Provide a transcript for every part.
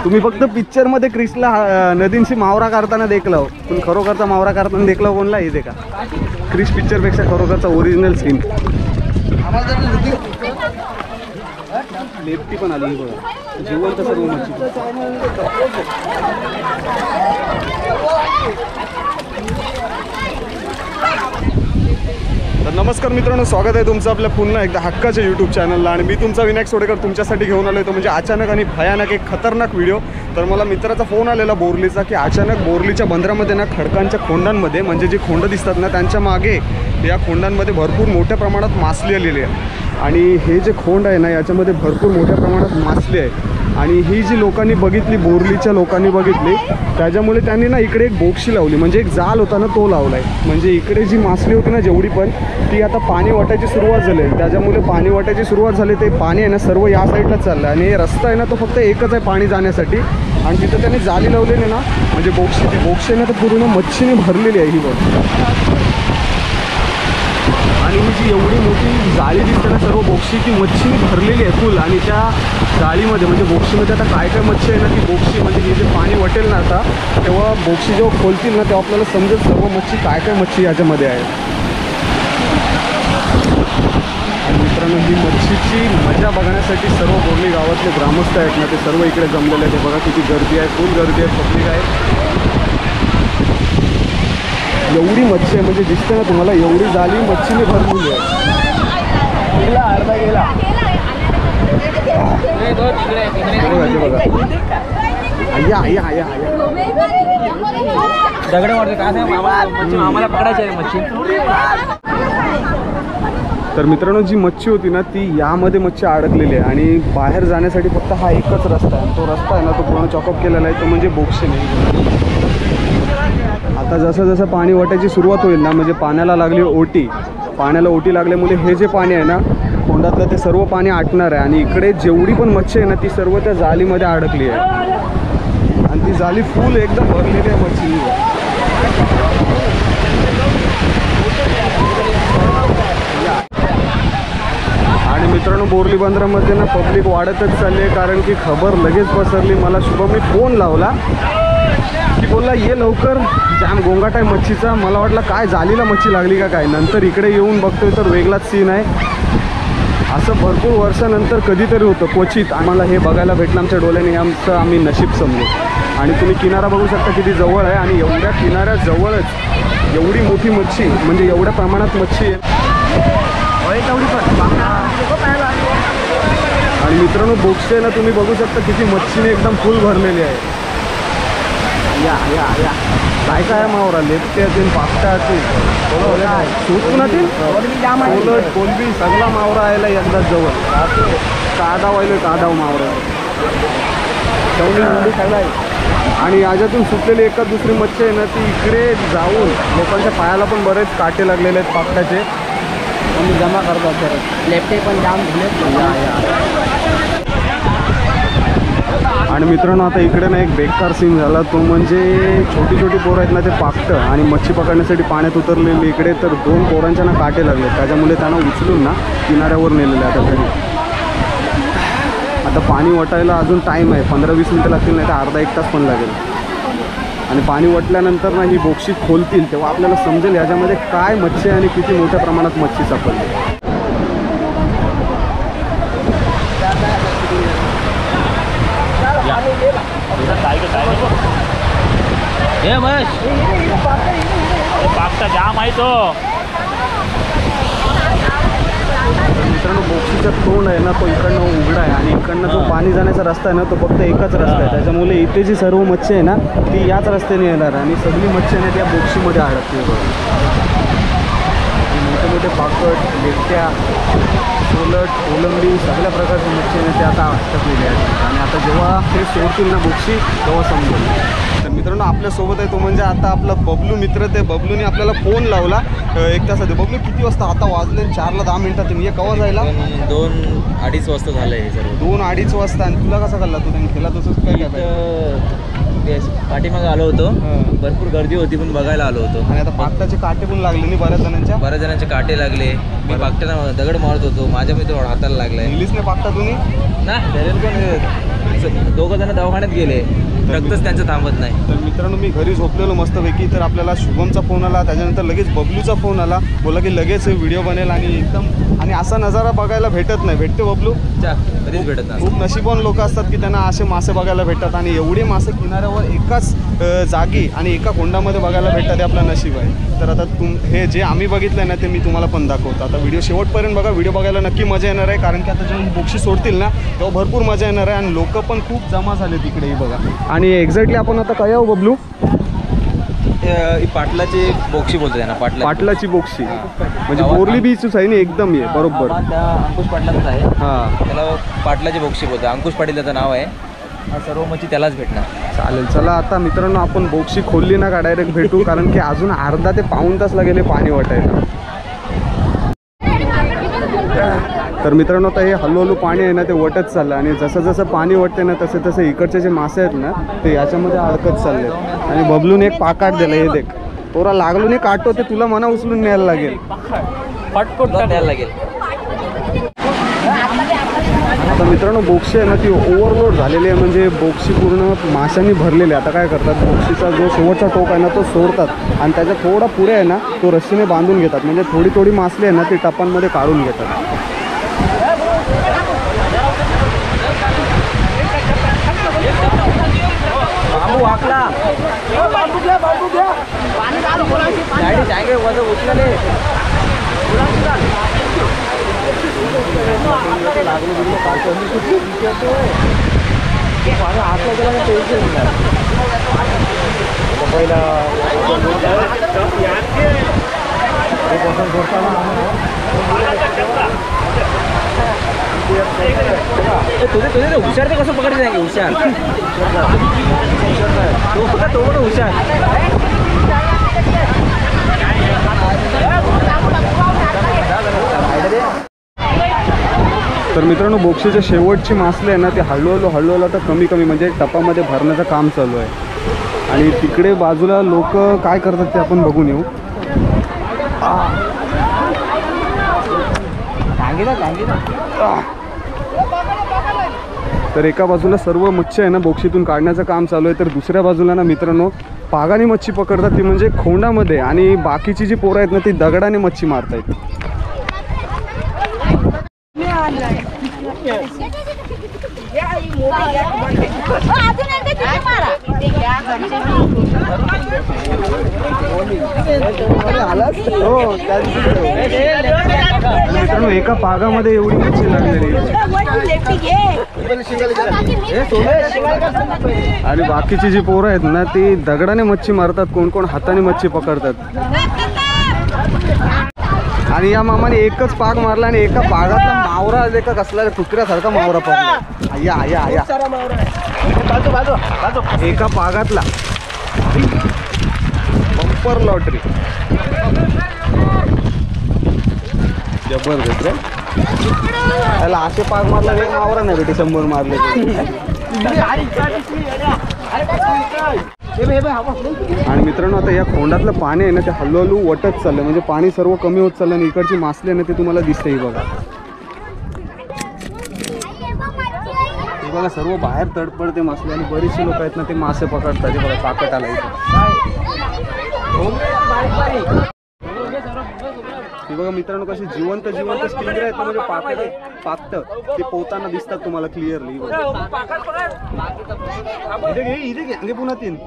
तुम्ही फक्त पिक्चर मध्ये क्रिसला नदींशी मावरा करताना देखला हो, पण खरोखरचा मावरा करताना देखला कोणला येते का? क्रिस पिक्चर पेक्षा खरोखरचा ओरिजिनल सीन. लेफ्टी पण आली बघा, जिवंत सर्व मच्छी. तर नमस्कार मित्रांनो, स्वागत आहे तुमचं आपल्या पुन्हा एकदा हक्काच्या यूट्यूब चॅनलला. आणि मी तुमचा विनायक सोडेकर तुमच्यासाठी घेऊन आलो. तो म्हणजे अचानक आणि भयानक एक खतरनाक व्हिडिओ. तर मला मित्राचा फोन आलेला बोरलीचा की अचानक बोरलीच्या बंदरामध्ये ना खडकांच्या खोंडांमध्ये, म्हणजे जी खोंड दिसतात ना त्यांच्या मागे या खोंडांमध्ये भरपूर मोठ्या प्रमाणात मासली आलेली आहे. आणि हे जे खोंड आहे ना याच्यामध्ये भरपूर मोठ्या प्रमाणात मासली आहे. आणि ही जी लोकांनी बघितली, बोरलीच्या लोकांनी बघितली, त्याच्यामुळे त्यांनी ना इकडे एक बोक्षी लावली, म्हणजे एक जाल होता ना तो लावला आहे. म्हणजे इकडे जी मासली होती ना जेवढी पण, ती आता पाणी वाटायची सुरुवात झाली आहे. त्याच्यामुळे पाणी वाटायची सुरुवात झाली, ते पाणी आहे ना सर्व या साईडला चाललं आहे. आणि हे रस्ता आहे ना तो फक्त एकच आहे पाणी जाण्यासाठी. आणि तिथं त्यांनी जाली लावलेली ना, म्हणजे बोक्षी, ती बोक्षी ना तर पूर्ण मच्छीने भरलेली आहे ही बघ. आणि ही जी एवढी मोठी जाळी दिसते ना सर्व बोक्षीची मच्छीने भरलेली आहे फुल. आणि त्या जाळीमध्ये म्हणजे बोक्षीमध्ये आता काय काय मच्छी आहे ना, ती बोक्षी म्हणजे हे जे पाणी वाटेल ना आता, तेव्हा बोक्षी जेव्हा खोलतील ना तेव्हा आपल्याला समजेल सर्व मच्छी काय काय मच्छी याच्यामध्ये आहे. आणि मित्रांनो, ही मच्छीची मजा बघण्यासाठी सर्व बोरली गावातले ग्रामस्थ आहेत ना ते सर्व इकडे जमलेले आहेत. बघा किती गर्दी आहे, फुल गर्दी आहे, पब्लिक आहे. एवढी मच्छी आहे म्हणजे दिसते ना तुम्हाला, एवढी जाळी मच्छीने भरलेली आहे. अर्धा गेला बघा, आया आया आया आया दगड मारते काय आम्हाला पकडायची आहे मच्छी. तर मित्रांनो, जी मच्छी होती ना ती यामध्ये मच्छी अडकलेली आहे. आणि बाहेर जाण्यासाठी फक्त हा एकच रस्ता आहे. तो रस्ता आहे ना तो पूर्ण चॉकअप केलेला आहे, तो म्हणजे बोक्षी नाही. आता जसं जसं पाणी वाटायची सुरुवात होईल ना, म्हणजे पाण्याला लागली ओटी, पाण्याला ओटी लागल्यामुळे हे जे पाणी आहे ना खोंडातलं ते सर्व पाणी आटणार आहे. आणि इकडे जेवढी पण मच्छी आहे ना ती सर्व त्या जाळीमध्ये अडकली आहे. आणि ती जाळी फुल एकदम भरलेली आहे मच्छी. आणि मित्रांनो, बोरली बंदरामध्ये ना पब्लिक वाढतच चालली आहे, कारण की खबर लगेच पसरली. मला शुभमने फोन लावला की बोलला ये लवकर, जाम गोंगाट आहे मच्छीचा. मला वाटलं काय जालीला मच्छी लागली का काय. नंतर इकडे येऊन बघतोय तर वेगळाच सीन आहे. असं भरपूर वर्षानंतर कधीतरी होतं, क्वचित आम्हाला हे बघायला भेटलं आमच्या डोळ्याने. आमचं आम्ही नशीब समजू. आणि तुम्ही किनारा बघू शकता किती जवळ आहे. आणि एवढ्या किनाऱ्याजवळच एवढी मोठी मच्छी, म्हणजे एवढ्या प्रमाणात मच्छी आहे. आणि मित्रांनो, बोक्षे ना तुम्ही बघू शकता किती मच्छीने एकदम फुल भरलेली आहे. या या या काय काय मावरा लेपटे असतील, पापटा असतील, सुटकुनातील कोलट कोलबी सगळा मावरा यायला एकदा जवळ. कादा व्हायला कादाव मावरा खायला आहे. आणि याच्यातून सुटलेली एखाद दुसरी मच्छी आहे ना ती इकडे जाऊन लोकांच्या पायाला पण बरेच काटे लागलेले आहेत पापटाचे. आणि जमा करतात तर लेपटे पण जाम झाले. आणि मित्रांनो, आता इकडे ना एक बेकार सीन झाला, तो म्हणजे छोटी छोटी पोरं आहेत ना ते पाकटं आणि मच्छी पकडण्यासाठी पाण्यात उतरलेली इकडे. तर 2 पोरांच्या ना काटे लागले, त्याच्यामुळे त्यांना उचलून ना किनाऱ्यावर नेलेलं आहे. आता घरी आता पाणी वटायला अजून टाईम आहे, 15-20 मिनटं लागतील, नाही तर अर्धा 1 तास पण लागेल. आणि पाणी वटल्यानंतर ना ही बोक्षी खोलतील तेव्हा आपल्याला समजेल याच्यामध्ये काय मच्छी आणि किती मोठ्या प्रमाणात मच्छी सापडली. हे बस पाकता जाम आहे तो. मित्रांनो, बोक्षीचा तोंड आहे ना तो इकडनं उघडा आहे. आणि इकडनं जो पाणी जाण्याचा रस्ता आहे ना तो फक्त एकच रस्ता आहे. त्याच्यामुळे इथे जी सर्व मच्छी आहे ना ती याच रस्त्याने येणार. आणि सगळी मच्छी आहे त्या बोक्षीमध्ये अडकते. मोठे मोठे पाकट, लेट्या, सोलट, कोलंबी सगळ्या प्रकारची मच्छी आहे ते आता अटकलेली आहेत. आणि आता जेव्हा हे सोडतील ना बोक्षी तेव्हा समजेल. तर मित्रांनो, आपल्यासोबत आहे तो म्हणजे आता आपला बबलू मित्र. ते बबलूने आपल्याला फोन लावला 1 तास आधी. बबलू किती वाजता आता वाजले? 4ला 10 मिनिटात. तुम्ही केव्हा जायला? 2-2:30 वाजता झालं हे सर्व. 2-2:30 वाजता. आणि तुला कसा कळला? तू त्यांनी केला तसंच काय काय पाठीमागे आलो होतो, भरपूर गर्दी होती पण बघायला आलो होतो. आणि आता पाकटाचे काटे पण लागले नाही बऱ्याच जणांचे काटे लागले. मी पाकट्याला दगड मारत होतो, माझ्या मित्र हाताला लागलाय. इंग्लिशने पाकटा तुम्ही ना धरेल कोण दोघं जण दवाखान्यात गेले, रक्तच त्यांचं थांबत नाही. तर मित्रांनो मी घरी झोपलेलो मस्तपैकी, तर आपल्याला शुभमचा फोन आला, त्याच्यानंतर लगेच बबलूचा फोन आला, बोला की लगेच व्हिडिओ बनेल आणि एकदम आणि असा नजारा बघायला भेटत नाही. भेटते बबलू? कधीच भेटत नाही. खूप नशीबवान लोक असतात की त्यांना असे मासे बघायला भेटतात आणि एवढे मासे किनाऱ्यावर एकाच जागी आणि एका कोंडामध्ये बघायला भेटतात, हे आपलं नशीब आहे. तर आता हे जे आम्ही बघितलं ना ते मी तुम्हाला पण दाखवतो. आता व्हिडिओ शेवटपर्यंत बघा, व्हिडिओ बघायला नक्की मजा येणार आहे, कारण की आता जेव्हा ही बोक्षी सोडतील ना तेव्हा भरपूर मजा येणार आहे आणि लोक पण खूप जमा झाले तिकडेही बघा. आणि एक्झॅक्टली आपण आता काय आहो बबलू? ही पाटलाची बोक्षी बोलतो त्यांना, पाटलाची बोक्षी म्हणजे बोरली बीचच आहे ना, एकदम आहे बरोबर. त्या अंकुश पाटलाच आहे. हां, त्याला पाटलाची बोक्षी बोलतो. अंकुश पाटील त्याचं नाव आहे. सर्व मच्छी त्यालाच भेटणार. चालेल. चला आता मित्रांनो आपण बोक्षी खोलली ना का डायरेक्ट भेटू, कारण की अजून अर्धा ते पाऊण तास लागेल पाणी वाटायला. तर मित्रांनो आता हे हळूहळू पाणी आहे ना ते वटत चाललं आणि जसं जसं पाणी वटते ना तसे तसे इकडचे जे मासे आहेत ना ते याच्यामध्ये अडकत चालले. आणि बबलूने एक पाकाट दिलं, हे देख तोरा लागलो नाही काटो, ते तुला मना उचलून न्यायला लागेल, पटपट द्यायला लागेल. आता मित्रांनो बोक्षी आहे ना ती ओव्हरलोड झालेली आहे, म्हणजे बोक्षी पूर्ण माशांनी भरलेली आहे. आता काय करतात, बोक्षीचा जो शेवटचा टोक आहे ना तो सोडतात आणि त्याच्या थोडा पुढे आहे ना तो रस्सीने बांधून घेतात, म्हणजे थोडी थोडी मासली आहे ना ती टपांमध्ये काढून घेतात. बांबू वाकला, बांबू घ्या गाडी जागे वजन उचलले. तुझे हुशार ते कसं पकडले नाही हुशार, तो पण हुशार. तर मित्रांनो बोक्षीचे शेवटची मासले आहे ना ते हळूहळू आता कमी कमी म्हणजे टपामध्ये भरण्याचं काम चालू आहे. आणि तिकडे बाजूला लोक काय करतात ते आपण बघून येऊ. तर एका बाजूला सर्व मच्छी आहे ना बोक्षीतून काढण्याचं काम चालू आहे, तर दुसऱ्या बाजूला ना मित्रांनो पागाने मच्छी पकडतात, ती म्हणजे खोंडामध्ये, आणि बाकीची जी पोरं आहेत ना ती दगडाने मच्छी मारतायत. मित्रांनो एका पागामध्ये एवढी मच्छी लागलेली आणि बाकीची जी पोरं आहेत ना ती दगडाने मच्छी मारतात, कोण कोण हाताने मच्छी पकडतात. आणि या मामाने एकच पाग मारला आणि एका पागातला मावरा आले का कसला कुत्र्यासारखा मावरा पडला. या या या एका पागातला बंपर लॉटरी जबरदस्त रे. त्याला असे पाग मारला एक मावरा नाही भेटे, 100 मारले. आणि मित्रांनो आता या खोंडातलं पाणी आहे ना ते हळूहळू वटत चाललं, म्हणजे पाणी सर्व कमी होत चाललं आणि इकडची मासले ना ते तुम्हाला दिसते. बघा हे बघा सर्व बाहेर तडपडते मासले आणि बरेचसे लोक आहेत ना ते मासे पकडतात. हे बघा पाकट आला इथे. हे बघा मित्रांनो कशी जिवंत स्टिंगर आहेत, म्हणजे पाकट ते पोहताना दिसतात तुम्हाला क्लिअरली. इथे पुन्हा 3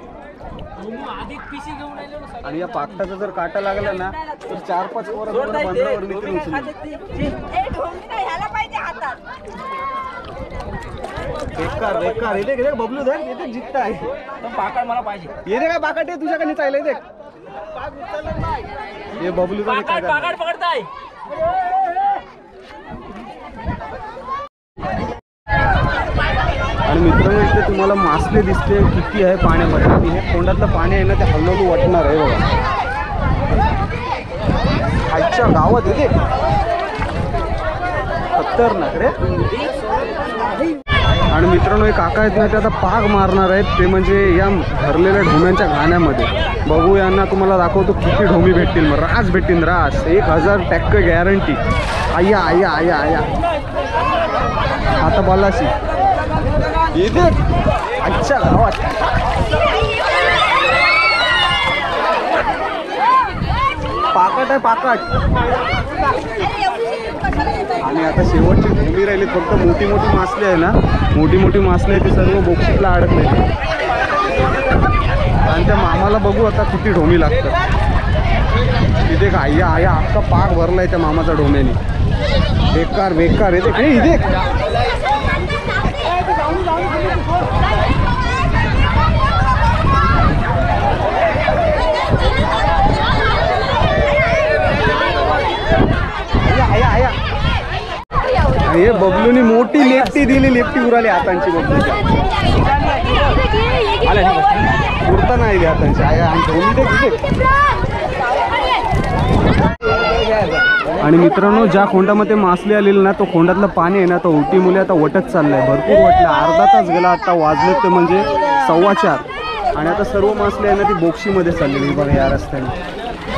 आणि या पाकटाचा जर काटा लागला ना तर 4-5 पोरं बंदरावर निघून बेकार. इथे बबलू धर, इथे जित्ता आहे पाकड मला पाहिजे. येते काय पाकट आहे तुझ्याकडे चाललंय देख. हे बबलू पाकड पकडताय. आणि मित्रांनो इथे तुम्हाला मासले दिसते किती आहे पाण्यामध्ये, आणि हे खोंडातलं पाणी आहे ना ते हळूहळू वाटणार आहे. बघा आजच्या गावात येते खतरनाक रे. आणि मित्रांनो एक काका आहेत ना ते आता पाग मारणार आहेत, ते म्हणजे या भरलेल्या ढोम्यांच्या घाण्यामध्ये. बघू यांना तुम्हाला दाखवतो किती ढोमी भेटतील. मग रास भेटतील, रास 1000% गॅरंटी. आया आया आया आया आता बलाशी इथे अच्छा गावात पाकट आहे पाकट. आणि आता शेवटची ढोमी राहिली फक्त. मोठी मोठी मासली आहे ना, मोठी मोठी मासली आहे ती सर्व बोक्षीतला अडकले. आणि त्या मामाला बघू आता किती ढोमी लागतात. तिथे का आया आया अख्खा पाक भरलाय त्या मामाचा ढोम्याने. बेकार बेकार आहे ते. इथे हे बबलूनी मोठी लेफ्टी दिली. लेफ्टी उराली हातांची बबलूच्या. उरता नाही रे हातांची. आणि मित्रांनो ज्या खोंडामध्ये मासली आलेली ना तो खोंडातलं पाणी आहे ना तो उटी मुले आता वटत चाललंय. भरपूर वटलं. अर्धा तास गेला. आता वाजले ते म्हणजे 4:15. आणि आता सर्व मासली आहे ना ती बोक्षीमध्ये चाललेली बघा या रस्त्याने.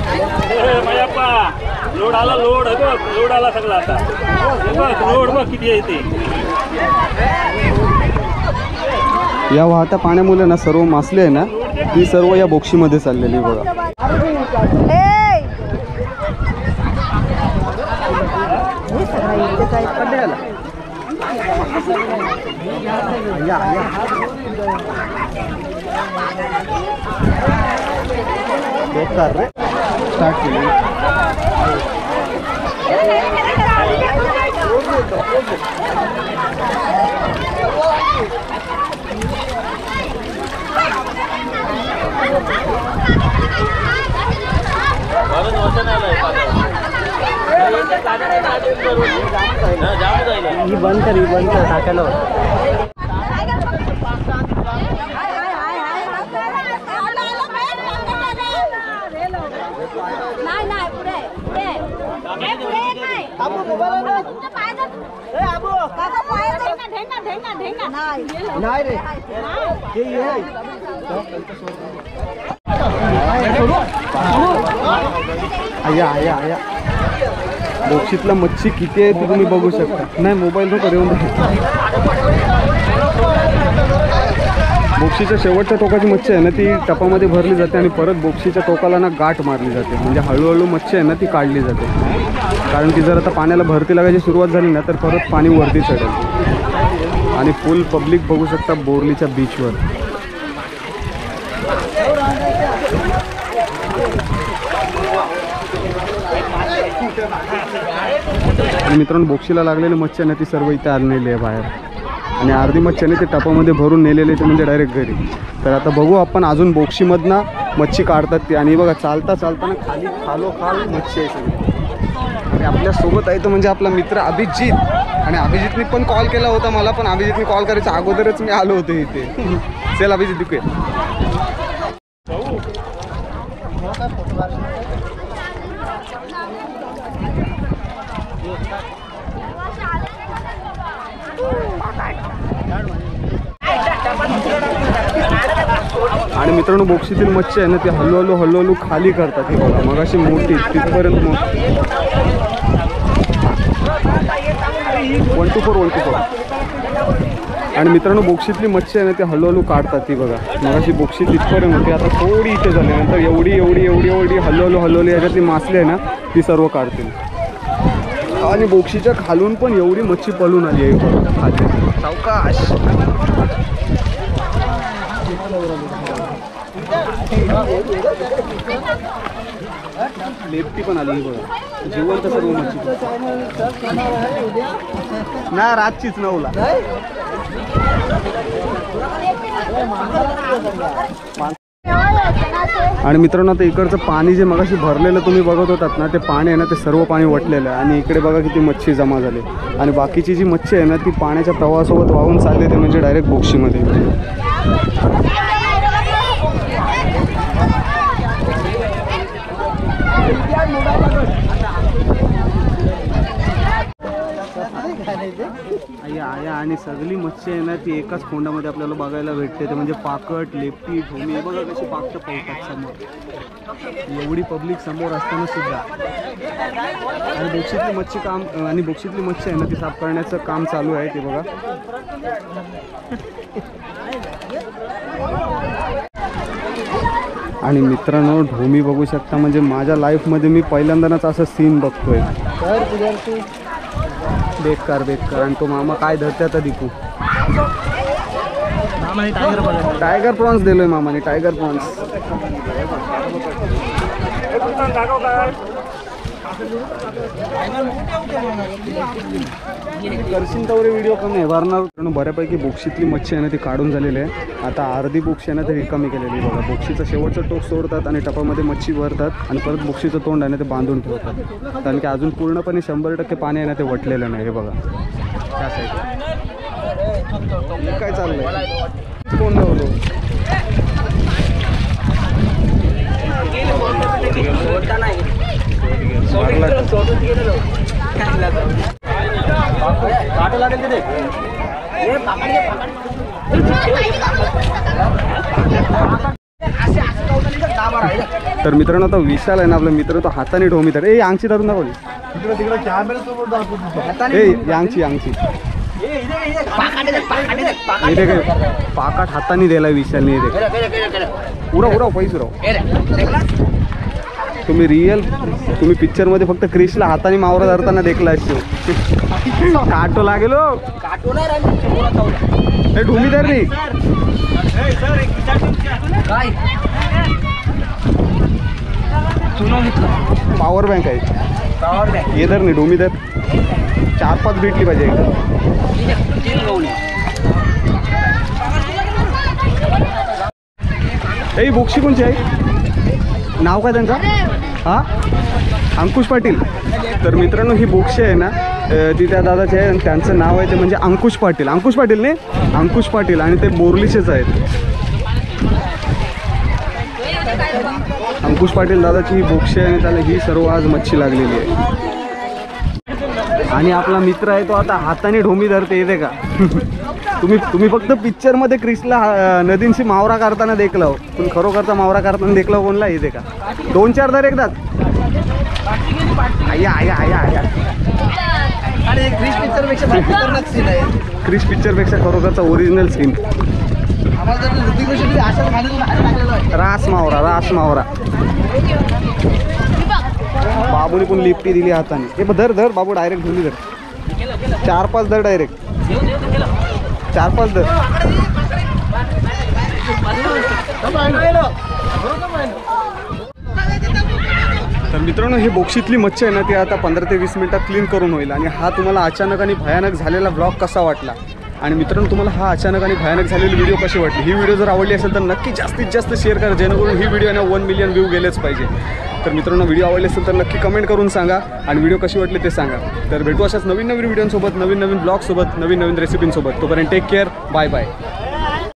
लोड आला. लोड लोड आला सगळा. आता लोड बघ किती आहे ते. या वाहत्या पाण्यामुळे ना सर्व मासली आहे ना ती सर्व या बोक्षीमध्ये चाललेली बघा. बेकार रे. स्टार्ट केली. ही बंद कर टाकायला. नाही रे आया आया आया. बोक्षीतला मच्छी किती आहे ती तुम्ही बघू शकता. नाही मोबाईल नको येऊन. बोक्षीच्या शेवटच्या टोकाची मच्छी आहे ना ती टपामध्ये भरली जाते आणि परत बोक्षीच्या टोकाला ना गाठ मारली जाते. म्हणजे हळूहळू मच्छी आहे ना ती काढली जाते. कारण की जर आता पाण्याला भरती लागायची सुरुवात झाली ना तर परत पाणी वरती चढेल. आणि फुल पब्लिक बघू शकता बोरलीच्या बीचवर. आणि मित्रांनो बोक्षीला लागलेली मच्छी ना ती सर्व इथे आणलेली आहे बाहेर. आणि अर्धी मच्छीने ते टपामध्ये भरून नेलेले ते म्हणजे डायरेक्ट घरी. तर आता बघू आपण अजून बोक्षीमधनं मच्छी काढतात ती. आणि बघा चालता चालताना खाली खालोखाल मच्छी आहे सगळी. आणि आपल्यासोबत आहे तो म्हणजे आपला मित्र अभिजित. आणि अभिजितने पण कॉल केला होता मला. पण अभिजितने कॉल करायच्या अगोदरच मी आलो होतो इथे. चल अभिजित दिकूया. आणि मित्रांनो बोक्षीतील मच्छी आहे ना ती हळूहळू हळूहळू खाली करतात. हे बघा मग अशी मोठी तिथपर्यंत 124. आणि मित्रांनो बोक्षीतली मच्छी आहे ना ती हळूहळू काढतात. ती बघा मग अशी बोक्षी तिथपर्यंत होती. आता थोडी इथे झाली. नंतर एवढी एवढी एवढी एवढी हळूहळू याच्यातली मासली आहे ना ती सर्व काढतील. आणि बोक्षीच्या खालून पण एवढी मच्छी पळून आली आहे खाली. सावकाश. लेफ्टी पण आली बघा. जिवंत सर्व मच्छी ना रातचीच 9ला. आणि मित्रांनो आता इकडचं पाणी जे मगाशी भरलेलं तुम्ही बघत होतात ना ते पाणी आहे ना ते सर्व पाणी वटलेलं आहे. आणि इकडे बघा किती मच्छी जमा झाली. आणि बाकीची जी मच्छी आहे ना ती पाण्याच्या प्रवाहासोबत वाहून चालले ते म्हणजे डायरेक्ट बोक्षीमध्ये. आया आणि सगळी मच्छी आहे ना ती एकाच खोंडामध्ये आपल्याला बघायला भेटते. ते म्हणजे पाकट लेफ्टी ढोमी बघा कशी पाकट पळतात समोर. एवढी पब्लिक समोर असताना सुद्धा. आणि बोक्षीतली मच्छी आहे ना ती साफ करण्याचं काम चालू आहे. ते बघा आणि मित्रांनो ढोमी बघू शकता, म्हणजे माझ्या लाईफमध्ये मी पहिल्यांदाच असं सीन बघतोय. बेकार बेकार. आणि तो मामा काय धरते आता दिकू. टायगर प्रॉन्स दिलोय मामाने, टायगर प्रॉन्स. करशील तवरे व्हिडिओ कमी आहे भरणार. बऱ्यापैकी बोक्षीतली मच्छी आहे ना ती काढून झालेली आहे. आता अर्धी बोक्षी आहे ना ती रिकामी केलेली आहे बघा. बोक्षीचं शेवटचं टोक सोडतात आणि टपामध्ये मच्छी भरतात आणि परत बोक्षीचं तोंड आहे ना ते बांधून ठेवतात. कारण की अजून पूर्णपणे 100% पाणी आहे ना ते वटलेलं नाही. हे बघा त्या साईड काय चाललंय. कोण लावलो तर मित्रांनो आता विशाल आहे ना आपला मित्र, तो हाताने ढोमी तर यांची धरून दाखवली. यांची यांची पाकाट हाताने दिला विशालने. उराव उराव पैसे उराव. तुम्ही पिक्चरमध्ये फक्त क्रिशला हाताने मावरा धरताना देखला असतो. काटो लागेल हे ढोमी धर नाही. पॉवर बँक आहे. ये धर नाही ढोमी धर. 4-5 भेटली पाहिजे एकदम. ए बोक्षी कोणची आहे. नाव काय त्यांचा. हां अंकुश पाटील. तर मित्रांनो ही बोक्षी आहे ना ती त्या दादाची आहे आणि त्यांचं नाव आहे ते म्हणजे अंकुश पाटील. अंकुश पाटील नाही अंकुश पाटील. आणि ते बोरलीचेच आहेत. अंकुश पाटील दादाची ही बोक्षी आहे आणि त्याला ही सर्व आज मच्छी लागलेली आहे. आणि आपला मित्र आहे तो आता हाताने ढोमी धरते. येते का. तुम्ही फक्त पिक्चरमध्ये क्रिसला नदींशी मावरा करताना देखलं. पण खरोखरचा मावरा करताना देखलं कोणला. येते का. 2-4 धर एकदाच. आया आया आया आया. क्रिस पिक्चरपेक्षा खरोखरचा ओरिजिनल सीन. रास मावरा रास मावरा. बाबूने पण लिफ्टी दिली हाताने. हे धर धर बाबू डायरेक्ट ढोली धर. 4-5 धर डायरेक्ट. 4-5 धर. तर मित्रांनो ही बोक्षीतली मच्छी आहे ना ती आता 15 ते 20 मिनिटात क्लीन करून होईल. आणि हा तुम्हाला अचानक आणि भयानक झालेला ब्लॉग कसा वाटला. आणि मित्रांनो तुम्हाला हा अचानक आणि भयानक झालेली व्हिडिओ कशी वाटली. ही व्हिडिओ जर आवडली असेल तर नक्की जास्तीत जास्त शेअर करा जेणेकरून ही व्हिडिओ ना 1 मिलियन व्ह्यू गेलेच पाहिजे. तर मित्रांनो व्हिडिओ आवडली असेल तर नक्की कमेंट करून सांगा आणि व्हिडिओ कशी वाटली ते सांगा. तर भेटू अशाच नवीन नवीन व्हिडिओसोबत, नवीन नवीन ब्लॉगसोबत, नवीन नवीन रेसिपींसोबत. तोपर्यंत टेक केअर. Bye bye.